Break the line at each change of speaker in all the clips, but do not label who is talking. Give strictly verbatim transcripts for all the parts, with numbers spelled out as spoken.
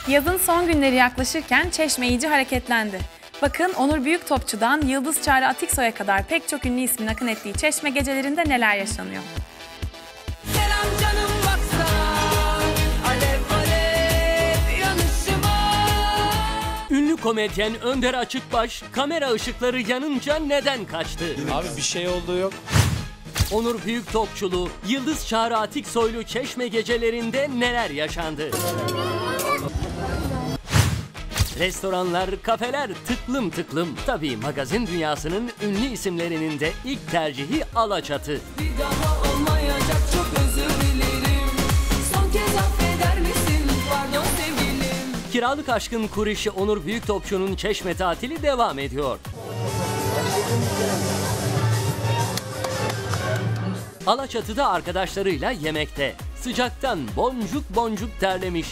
Yazın son günleri yaklaşırken Çeşme iyice hareketlendi. Bakın Onur Büyüktopçu'dan Yıldız Çağrı Atiksoy'a kadar pek çok ünlü ismin akın ettiği Çeşme gecelerinde neler yaşanıyor?
Selam canım baksana, alev alev yanışıma.
Ünlü komedyen Önder Açıkbaş kamera ışıkları yanınca neden kaçtı?
Abi bir şey olduğu yok.
Onur Büyüktopçulu, Yıldız Çağrı Atiksoylu Çeşme gecelerinde neler yaşandı? Restoranlar, kafeler tıklım tıklım. Tabii magazin dünyasının ünlü isimlerinin de ilk tercihi Alaçatı.
Bir daha olmayacak, çok özür dilerim. Son kez affeder misin? Pardon sevgilim.
Kiralık aşkın kurişi Onur Büyüktopçu'nun Çeşme tatili devam ediyor. Alaçatı'da arkadaşlarıyla yemekte. Sıcaktan boncuk boncuk terlemiş.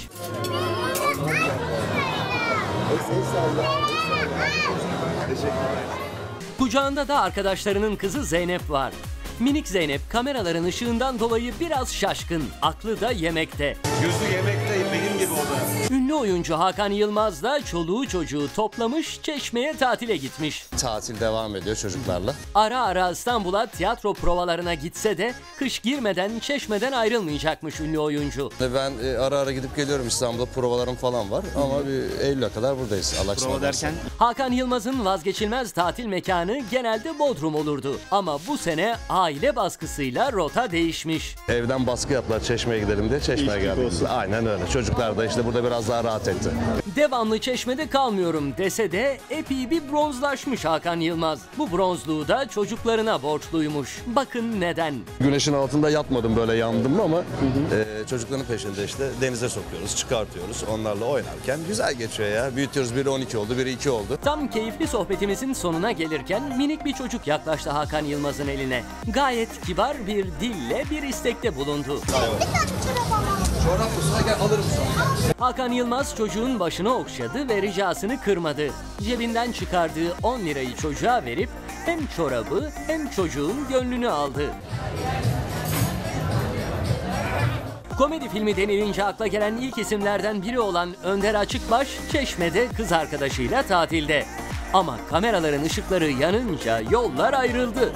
Kucağında da arkadaşlarının kızı Zeynep var. Minik Zeynep kameraların ışığından dolayı biraz şaşkın. Aklı da yemekte.
Gözü yemekte, benim gibi o da.
Ünlü oyuncu Hakan Yılmaz da çoluğu çocuğu toplamış Çeşme'ye tatile gitmiş.
Tatil devam ediyor çocuklarla.
Ara ara İstanbul'a tiyatro provalarına gitse de kış girmeden Çeşme'den ayrılmayacakmış ünlü oyuncu.
Ben e, ara ara gidip geliyorum, İstanbul'da provalarım falan var ama bir Eylül'e kadar buradayız. Allah
Prova derken?
Hakan Yılmaz'ın vazgeçilmez tatil mekanı genelde Bodrum olurdu. Ama bu sene aile baskısıyla rota değişmiş.
Evden baskı yaptılar Çeşme'ye gidelim diye Çeşme'ye geldik. Aynen öyle. Çocuklar da işte burada biraz daha rahat etti.
Devamlı Çeşme'de kalmıyorum dese de epey bir bronzlaşmış Hakan Yılmaz. Bu bronzluğu da çocuklarına borçluymuş. Bakın neden?
Güneşin altında yatmadım, böyle yandım ama e, çocukların peşinde işte denize sokuyoruz, çıkartıyoruz. Onlarla oynarken güzel geçiyor ya. Büyütüyoruz, biri on iki oldu, biri iki oldu.
Tam keyifli sohbetimizin sonuna gelirken minik bir çocuk yaklaştı Hakan Yılmaz'ın eline. Gayet kibar bir dille bir istekte bulundu.
Çorap mısın? Gel alırım sana.
Hakan Yılmaz çocuğun başını okşadı ve ricasını kırmadı. Cebinden çıkardığı on lirayı çocuğa verip hem çorabı hem çocuğun gönlünü aldı. Komedi filmi denilince akla gelen ilk isimlerden biri olan Önder Açıkbaş, Çeşme'de kız arkadaşıyla tatilde. Ama kameraların ışıkları yanınca yollar ayrıldı.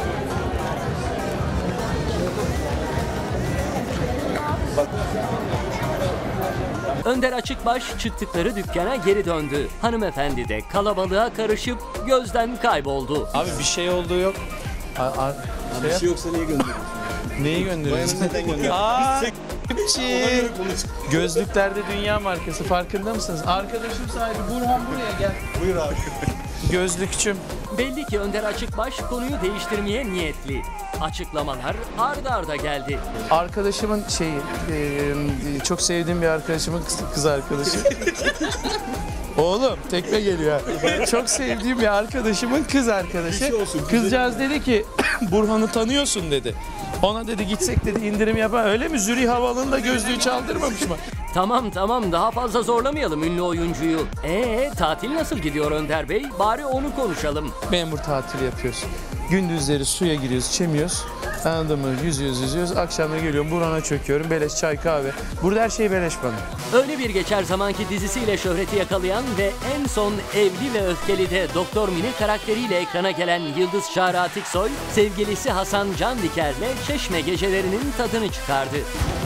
Önder Açıkbaş çıktıkları dükkana geri döndü. Hanımefendi de kalabalığa karışıp gözden kayboldu.
Abi bir şey olduğu yok. A, a,
Bir şey yoksa niye gönderiyorsun?
neyi gönderiyorsun?
Neden gönderiyorsun?
Aa, Hepçi. Gözlüklerde dünya markası, farkında mısınız? Arkadaşım sahibi Burhan, buraya gel.
Buyur abi.
Gözlükçüm.
Belli ki Önder Açıkbaş konuyu değiştirmeye niyetli. Açıklamalar arda arda geldi.
Arkadaşımın şeyi, e, çok sevdiğim bir arkadaşımın kız, kız arkadaşı. Oğlum tekme geliyor. Çok sevdiğim bir arkadaşımın kız arkadaşı. Kızcağız dedi ki Burhan'ı tanıyorsun dedi. Ona dedi gitsek dedi indirim yapar. Öyle mi? Zürih Havaalanı'nda gözlüğü çaldırmamış mı?
Tamam tamam daha fazla zorlamayalım ünlü oyuncuyu. Ee tatil nasıl gidiyor Önder Bey? Bari onu konuşalım.
Memur tatili yapıyoruz. Gündüzleri suya giriyoruz, çemiyoruz. Anladın mı? Yüzüyoruz, yüzüyoruz. Akşamları geliyorum, Burhan'a çöküyorum. Beleş çay, kahve. Burada her şey beleş bana.
Öyle bir geçer zamanki dizisiyle şöhreti yakalayan ve en son Evli ve Öfkeli'de Doktor Mine karakteriyle ekrana gelen Yıldız Çağrı Atiksoy, sevgilisi Hasan Candiker'le Çeşme gecelerinin tadını çıkardı.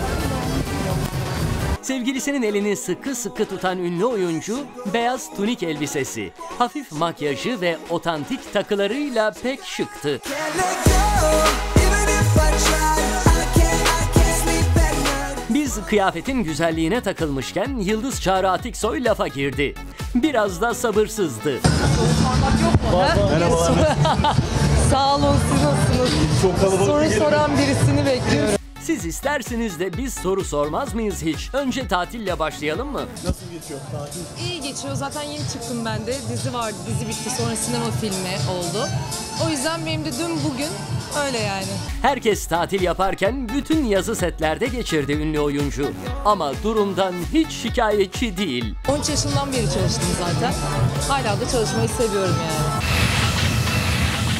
Sevgilisinin elini sıkı sıkı tutan ünlü oyuncu, beyaz tunik elbisesi, hafif makyajı ve otantik takılarıyla pek şıktı. Biz kıyafetin güzelliğine takılmışken Yıldız Çağrı Atiksoy lafa girdi. Biraz da sabırsızdı.
Merhabalar. Sağ olun, siz nasılsınız?
Çok kalabalık.
Soru soran birisini bekliyorum.
Siz istersiniz de biz soru sormaz mıyız hiç? Önce tatille başlayalım mı?
Nasıl geçiyor tatil?
İyi geçiyor. Zaten yeni çıktım ben de. Dizi vardı. Dizi bitti. Sonra sinema filmi oldu. O yüzden benim de dün bugün öyle yani.
Herkes tatil yaparken bütün yazı setlerde geçirdi ünlü oyuncu. Ama durumdan hiç şikayetçi değil.
on üç yaşından beri çalıştım zaten. Hala da çalışmayı seviyorum yani.